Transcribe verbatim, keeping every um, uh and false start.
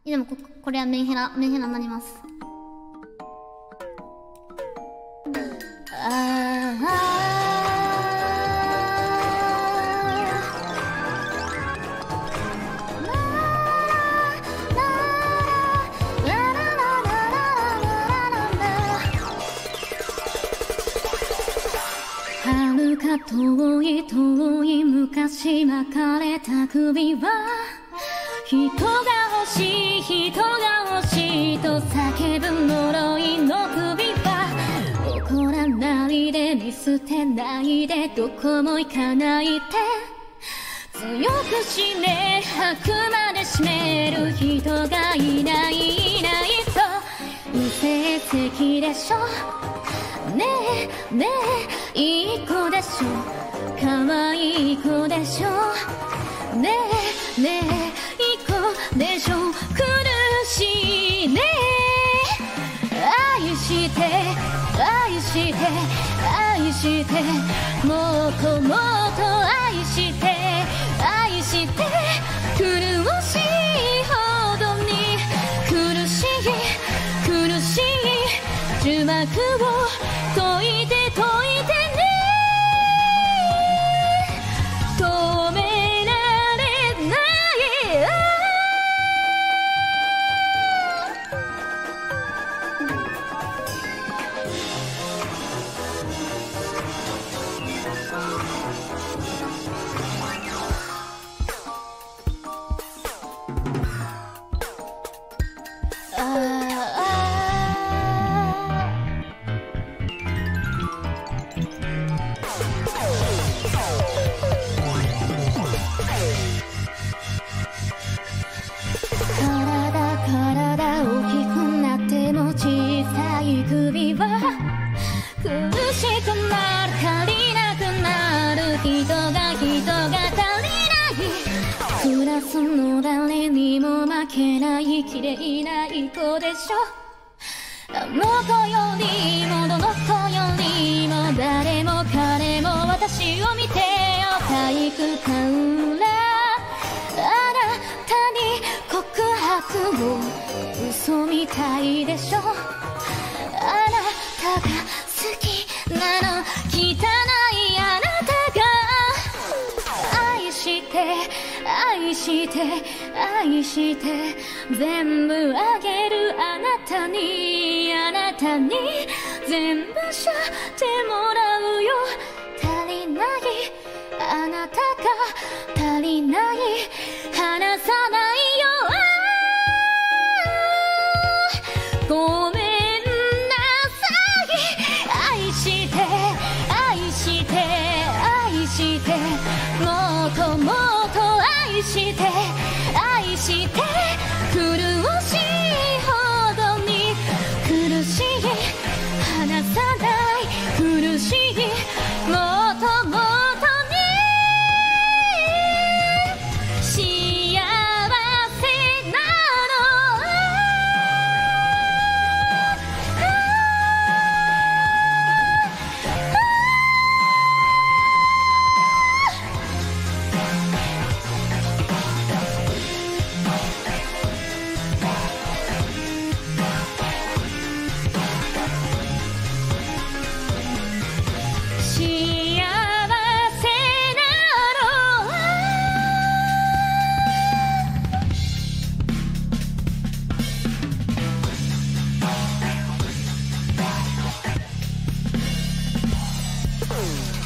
でもこ、これはメンヘラ、メンヘラになります。ああ遥か遠い遠い昔巻かれた首は人が欲しい人が欲しいと叫ぶ呪いの首は怒らないで見捨てないでどこも行かないで強く死ね吐くまで締める人がいないいないと無成績でしょねえねえいい子でしょ可愛い子でしょねえねえいい子でしょ苦しいね愛して愛して愛してもっともっと愛して愛して苦しいほどに苦しい苦しい呪縛を解いて解いてね止められない首は苦しくなる足りなくなる人が人が足りないクラスの誰にも負けない綺麗ない子でしょあの子よりもどの子よりも誰も彼も私を見てよ体育館裏あなたに告白を嘘みたいでしょあなたが好きなの汚いあなたが愛して愛して愛して全部あげるあなたにあなたに全部しゃってもらうよ足りないあなたが足りない離さないよごめんもっともっと愛して愛して苦しいほどに苦しい離さない苦しいもっともっとに幸せなの